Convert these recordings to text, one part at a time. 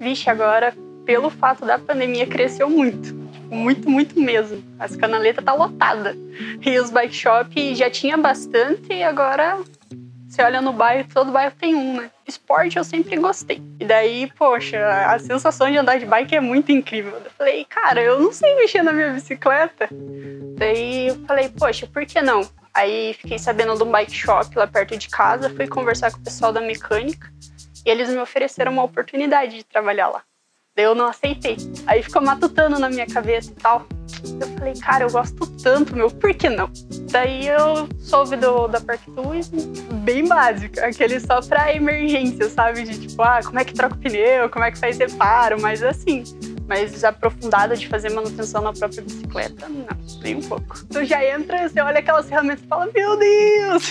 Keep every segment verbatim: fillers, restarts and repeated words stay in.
vixe, agora, pelo fato da pandemia, cresceu muito. Tipo, muito, muito mesmo. As canaletas tá lotada. E os bike shop já tinha bastante e agora você olha no bairro, todo bairro tem um, né? Esporte eu sempre gostei. E daí, poxa, a sensação de andar de bike é muito incrível. Eu falei, cara, eu não sei mexer na minha bicicleta. Daí eu falei, poxa, por que não? Aí fiquei sabendo de um bike shop lá perto de casa, fui conversar com o pessoal da mecânica e eles me ofereceram uma oportunidade de trabalhar lá. Daí eu não aceitei. Aí ficou matutando na minha cabeça e tal. Eu falei, cara, eu gosto tanto, meu, por que não? Daí eu soube do, da Park-Tools, bem básica, aquele só pra emergência, sabe? De tipo, ah, como é que troca o pneu, como é que faz reparo, mas assim. Mas aprofundada de fazer manutenção na própria bicicleta, não, nem um pouco. Tu já entra, você olha aquelas ferramentas e fala, meu Deus!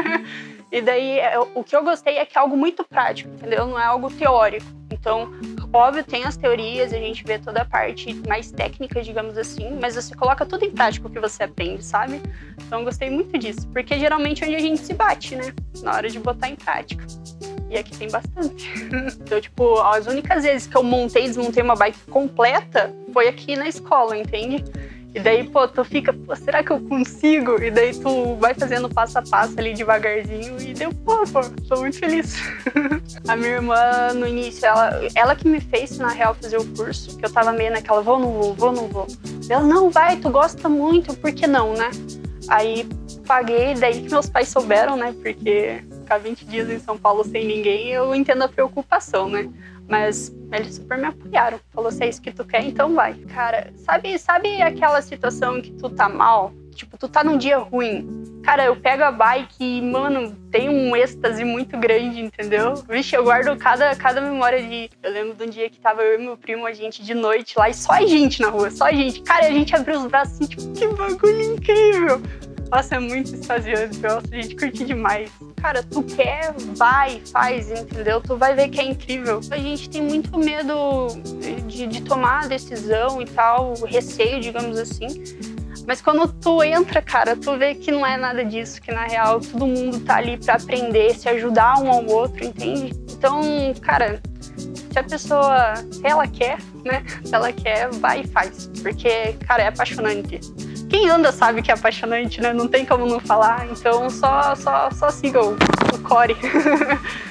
E daí, o que eu gostei é que é algo muito prático, entendeu? Não é algo teórico. Então, óbvio, tem as teorias, a gente vê toda a parte mais técnica, digamos assim, mas você coloca tudo em prática o que você aprende, sabe? Então, eu gostei muito disso, porque geralmente é onde a gente se bate, né? Na hora de botar em prática. E aqui tem bastante. Então, tipo, as únicas vezes que eu montei e desmontei uma bike completa foi aqui na escola, entende? E daí, pô, tu fica, pô, será que eu consigo? E daí tu vai fazendo passo a passo ali devagarzinho e deu, pô, pô, tô muito feliz. A minha irmã, no início, ela, ela que me fez, na real, fazer o curso, que eu tava meio naquela, vou, não vou, vou, não vou. Ela, não, vai, tu gosta muito, por que não, né? Aí paguei, daí que meus pais souberam, né? Porque ficar vinte dias em São Paulo sem ninguém, eu entendo a preocupação, né? Mas eles super me apoiaram. Falou, se é isso que tu quer, então vai. Cara, sabe, sabe aquela situação em que tu tá mal? Tipo, tu tá num dia ruim. Cara, eu pego a bike e, mano, tem um êxtase muito grande, entendeu? Vixe, eu guardo cada, cada memória de... Eu lembro de um dia que tava eu e meu primo, a gente de noite lá, e só a gente na rua, só a gente. Cara, a gente abriu os braços assim, tipo, que bagulho incrível. Nossa, é muito extasiante, nossa, a gente curte demais. Cara, tu quer, vai, faz, entendeu? Tu vai ver que é incrível. A gente tem muito medo de, de tomar a decisão e tal, receio, digamos assim. Mas quando tu entra, cara, tu vê que não é nada disso, que na real todo mundo tá ali pra aprender, se ajudar um ao outro, entende? Então, cara, se a pessoa, se ela quer, né? Se ela quer, vai e faz. Porque, cara, é apaixonante. Quem anda sabe que é apaixonante, né? Não tem como não falar. Então, só, só, só siga o, o core.